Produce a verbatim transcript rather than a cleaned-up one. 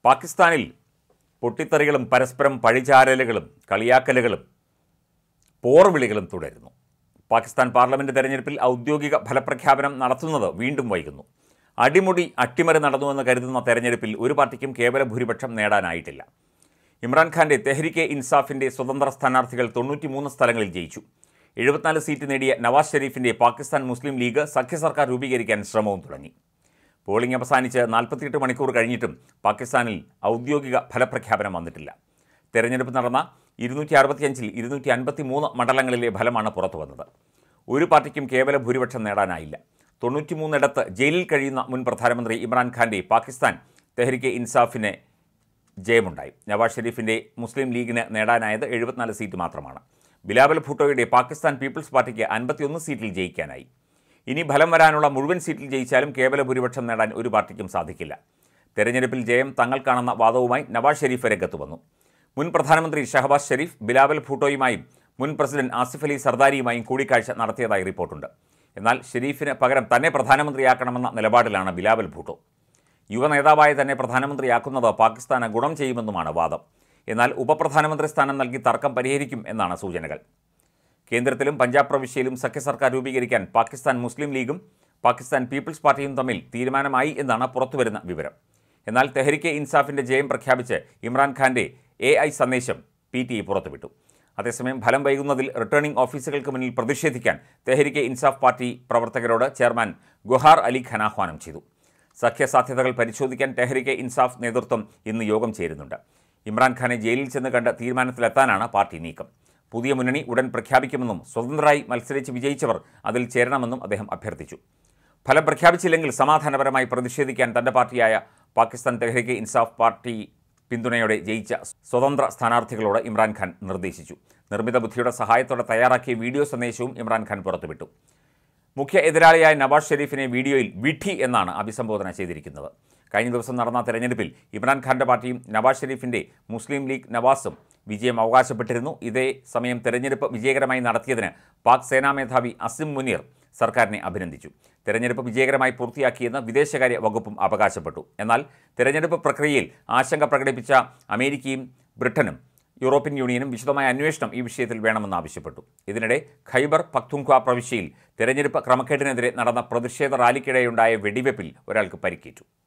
പാകിസ്ഥാനിൽ പൊട്ടിത്തെറികളും പരസ്പരം പഴിചാരലുകളും കളിയാക്കലുകളും പോർവിളികളും തുടരുന്നു. പാകിസ്ഥാൻ പാർലമെന്റ് തെരഞ്ഞെടുപ്പിൽ ഔദ്യോഗിക ഫലപ്രഖ്യാപനം നടത്തുന്നത് വീണ്ടും വൈകുന്നു. അടിമുടി അട്ടിമറി നടന്നുവെന്ന് കരുതുന്ന തെരഞ്ഞെടുപ്പിൽ ഒരു പാർട്ടിക്കും കേവല ഭൂരിപക്ഷം നേടാനായിട്ടില്ല. ഇമ്രാൻഖാന്റെ തെഹ്രിക്കെ ഇൻസാഫിന്റെ സ്വതന്ത്ര സ്ഥാനാർത്ഥികൾ തൊണ്ണൂറ്റിമൂന്ന് സ്ഥലങ്ങളിൽ ജയിച്ചു. എഴുപത്തിനാല് സീറ്റ് നേടിയ നവാസ് ഷെരീഫിന്റെ പാകിസ്ഥാൻ മുസ്ലിം ലീഗ് സഖ്യ സർക്കാർ രൂപീകരിക്കാൻ ശ്രമവും തുടങ്ങി. പോളിംഗ് അവസാനിച്ച് നാൽപ്പത്തിയെട്ട് മണിക്കൂർ കഴിഞ്ഞിട്ടും പാകിസ്ഥാനിൽ ഔദ്യോഗിക ഫലപ്രഖ്യാപനം വന്നിട്ടില്ല. തെരഞ്ഞെടുപ്പ് നടന്ന ഇരുന്നൂറ്റി അറുപത്തിയഞ്ചിൽ ഇരുന്നൂറ്റി അൻപത്തി മൂന്ന് മണ്ഡലങ്ങളിലെ ഫലമാണ് പുറത്തു വന്നത്. ഒരു പാർട്ടിക്കും കേവല ഭൂരിപക്ഷം നേടാനായില്ല. തൊണ്ണൂറ്റിമൂന്നിടത്ത് ജയിലിൽ കഴിയുന്ന മുൻ പ്രധാനമന്ത്രി ഇമ്രാൻഖാന്റെ പാകിസ്ഥാൻ തെഹ്രിക്കെ ഇൻസാഫിന് ജയമുണ്ടായി. നവാസ് ഷെരീഫിന്റെ മുസ്ലിം ലീഗിന് നേടാനായത് എഴുപത്തിനാല് സീറ്റ് മാത്രമാണ്. ബിലാവൽ ഭൂട്ടോയുടെ പാകിസ്ഥാൻ പീപ്പിൾസ് പാർട്ടിക്ക് അൻപത്തിയൊന്ന് സീറ്റിൽ ജയിക്കാനായി. ഇനി ഫലം വരാനുള്ള മുഴുവൻ സീറ്റിൽ ജയിച്ചാലും കേവല ഭൂരിപക്ഷം നേടാൻ ഒരു പാർട്ടിക്കും സാധിക്കില്ല. തെരഞ്ഞെടുപ്പിൽ ജയം തങ്ങൾക്കാണെന്ന വാദവുമായി നവാസ് ഷെരീഫ് രംഗത്ത് വന്നു. മുൻ പ്രധാനമന്ത്രി ഷഹബാസ് ഷെരീഫ് ബിലാവൽ ഭൂട്ടോയുമായും മുൻ പ്രസിഡന്റ് ആസിഫ് അലി സർദാരിയുമായും കൂടിക്കാഴ്ച നടത്തിയതായി റിപ്പോർട്ടുണ്ട്. എന്നാൽ ഷെരീഫിന് പകരം തന്നെ പ്രധാനമന്ത്രിയാക്കണമെന്ന നിലപാടിലാണ് ബിലാവൽ ഭൂട്ടോ. യുവ നേതാവായി തന്നെ പ്രധാനമന്ത്രിയാക്കുന്നത് പാകിസ്ഥാന് ഗുണം ചെയ്യുമെന്നുമാണ് വാദം. എന്നാൽ ഉപപ്രധാനമന്ത്രി സ്ഥാനം നൽകി തർക്കം പരിഹരിക്കും എന്നാണ് സൂചനകൾ. കേന്ദ്രത്തിലും പഞ്ചാബ് പ്രവിശ്യയിലും സഖ്യ സർക്കാർ രൂപീകരിക്കാൻ പാകിസ്ഥാൻ മുസ്ലിം ലീഗും പാകിസ്ഥാൻ പീപ്പിൾസ് പാർട്ടിയും തമ്മിൽ തീരുമാനമായി എന്നാണ് പുറത്തുവരുന്ന വിവരം. എന്നാൽ തെഹ്രിക്കെ ഇൻസാഫിന്റെ ജയം പ്രഖ്യാപിച്ച് ഇമ്രാൻഖാന്റെ എ ഐ സന്ദേശം പി ടി ഐ പുറത്തുവിട്ടു. അതേസമയം ഫലം വൈകുന്നതിൽ റിട്ടേണിംഗ് ഓഫീസുകൾക്ക് മുന്നിൽ പ്രതിഷേധിക്കാൻ തെഹ്രിക്കെ ഇൻസാഫ് പാർട്ടി പ്രവർത്തകരോട് ചെയർമാൻ ഗുഹാർ അലി ഖാൻ ആഹ്വാനം ചെയ്തു. സഖ്യസാധ്യതകൾ പരിശോധിക്കാൻ തെഹ്രിക്കെ ഇൻസാഫ് നേതൃത്വം ഇന്ന് യോഗം ചേരുന്നുണ്ട്. ഇമ്രാൻഖാനെ ജയിലിൽ ചെന്ന് കണ്ട് തീരുമാനത്തിലെത്താനാണ് പാർട്ടി നീക്കം. പുതിയ മുന്നണി ഉടൻ പ്രഖ്യാപിക്കുമെന്നും സ്വതന്ത്രരായി മത്സരിച്ച് വിജയിച്ചവർ അതിൽ ചേരണമെന്നും അദ്ദേഹം അഭ്യർത്ഥിച്ചു. ഫലം പ്രഖ്യാപിച്ചില്ലെങ്കിൽ സമാധാനപരമായി പ്രതിഷേധിക്കാൻ തൻ്റെ പാർട്ടിയായ പാകിസ്ഥാൻ തെഹ്രിക്കെ ഇൻസാഫ് പാർട്ടി പിന്തുണയോടെ ജയിച്ച സ്വതന്ത്ര സ്ഥാനാർത്ഥികളോട് ഇമ്രാൻഖാൻ നിർദ്ദേശിച്ചു. നിർമ്മിത ബുദ്ധിയുടെ സഹായത്തോടെ തയ്യാറാക്കിയ വീഡിയോ സന്ദേശവും ഇമ്രാൻഖാൻ പുറത്തുവിട്ടു. മുഖ്യ എതിരാളിയായ നവാസ് ഷെരീഫിനെ വീഡിയോയിൽ വിഡ്ഢി എന്നാണ് അഭിസംബോധന ചെയ്തിരിക്കുന്നത്. കഴിഞ്ഞ ദിവസം നടന്ന തെരഞ്ഞെടുപ്പിൽ ഇമ്രാൻഖാന്റെ പാർട്ടിയും നവാസ് ഷെരീഫിന്റെ മുസ്ലിം ലീഗ് നവാസും വിജയം അവകാശപ്പെട്ടിരുന്നു. ഇതേ സമയം തെരഞ്ഞെടുപ്പ് വിജയകരമായി നടത്തിയതിന് പാക് സേനാ മേധാവി അസിം മുനീർ സർക്കാരിനെ അഭിനന്ദിച്ചു. തെരഞ്ഞെടുപ്പ് വിജയകരമായി പൂർത്തിയാക്കിയെന്ന് വിദേശകാര്യ വകുപ്പും അവകാശപ്പെട്ടു. എന്നാൽ തെരഞ്ഞെടുപ്പ് പ്രക്രിയയിൽ ആശങ്ക പ്രകടിപ്പിച്ച അമേരിക്കയും ബ്രിട്ടനും യൂറോപ്യൻ യൂണിയനും വിശദമായ അന്വേഷണം ഈ വിഷയത്തിൽ വേണമെന്ന് ആവശ്യപ്പെട്ടു. ഇതിനിടെ ഖൈബർ പഖ്തൂൺഖ്വ പ്രവിശ്യയിൽ തെരഞ്ഞെടുപ്പ് ക്രമക്കേടിനെതിരെ നടന്ന പ്രതിഷേധ റാലിക്കിടെയുണ്ടായ വെടിവെപ്പിൽ ഒരാൾക്ക് പരിക്കേറ്റു.